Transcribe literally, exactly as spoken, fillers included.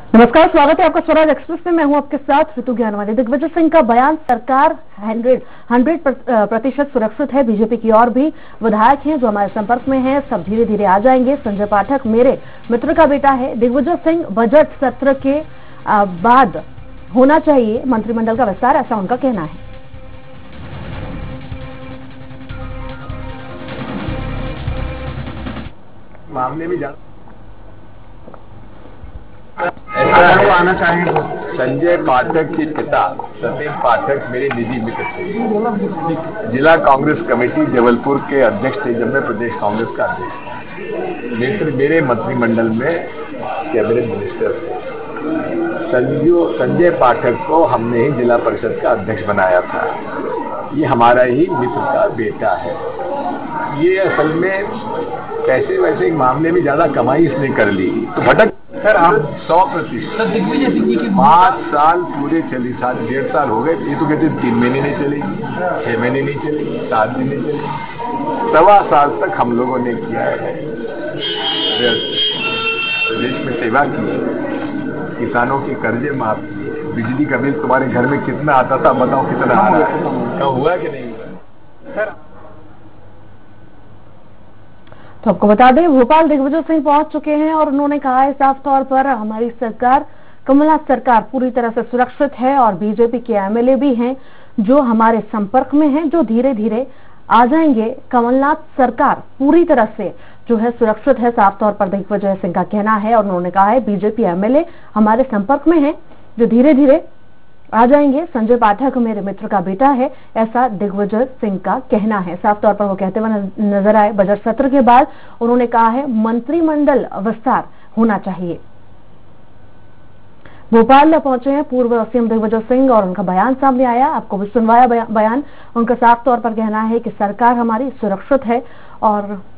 नमस्कार, स्वागत है आपका स्वराज एक्सप्रेस में। मैं हूं आपके साथ ऋतु ज्ञानवाली। दिग्विजय सिंह का बयान, सरकार हंड्रेड हंड्रेड प्रतिशत सुरक्षित है। बीजेपी की और भी विधायक हैं जो हमारे संपर्क में हैं, सब धीरे धीरे आ जाएंगे। संजय पाठक मेरे मित्र का बेटा है। दिग्विजय सिंह, बजट सत्र के बाद होना चाहिए मंत्रिमंडल का विस्तार, ऐसा उनका कहना है। मामले में ज्यादा ऐसा आना चाहेंगे। संजय पाठक के पिता सत्येंद्र पाठक मेरे निजी मित्र थे। जिला कांग्रेस कमेटी जबलपुर के अध्यक्ष थे जब मैं प्रदेश कांग्रेस का अध्यक्ष था। मित्र मेरे मंत्रिमंडल में कैबिनेट मिनिस्टर थे। संजय संजय पाठक को हमने ही जिला परिषद का अध्यक्ष बनाया था। ये हमारा ही मित्र का बेटा है। ये असल में पैसे वैसे मामले में ज्यादा कमाई इसने कर ली तो भटक सर आप सौ प्रतिशत पाँच साल पूरे चली, साल डेढ़ साल हो गए। ये तो कहते तीन महीने नहीं चलेगी, छह महीने नहीं चलेगी, सात दिन नहीं चलेगी। सवा साल तक हम लोगों ने किया है, प्रदेश में सेवा की, किसानों के कर्जे माफ किए, बिजली का बिल तुम्हारे घर में कितना आता था बताओ, कितना आ रहा है, क्या हुआ कि नहीं हुआ सर। तो आपको बता दें, भोपाल दिग्विजय सिंह पहुंच चुके हैं और उन्होंने कहा है साफ तौर पर हमारी सरकार, कमलनाथ सरकार पूरी तरह से सुरक्षित है और बीजेपी के एमएलए भी हैं जो हमारे संपर्क में हैं, जो धीरे धीरे आ जाएंगे। कमलनाथ सरकार पूरी तरह से जो है सुरक्षित है, साफ तौर पर दिग्विजय सिंह का कहना है। और उन्होंने कहा है बीजेपी एमएलए हमारे संपर्क में हैं जो धीरे धीरे आ जाएंगे। संजय पाठक मेरे मित्र का बेटा है, ऐसा दिग्विजय सिंह का कहना है। साफ तौर पर वो कहते हुए नजर आए। बजट सत्र के बाद उन्होंने कहा है मंत्रिमंडल विस्तार होना चाहिए। भोपाल पहुंचे हैं पूर्व सीएम दिग्विजय सिंह और उनका बयान सामने आया। आपको भी सुनवाया बयान। उनका साफ तौर पर कहना है कि सरकार हमारी सुरक्षित है और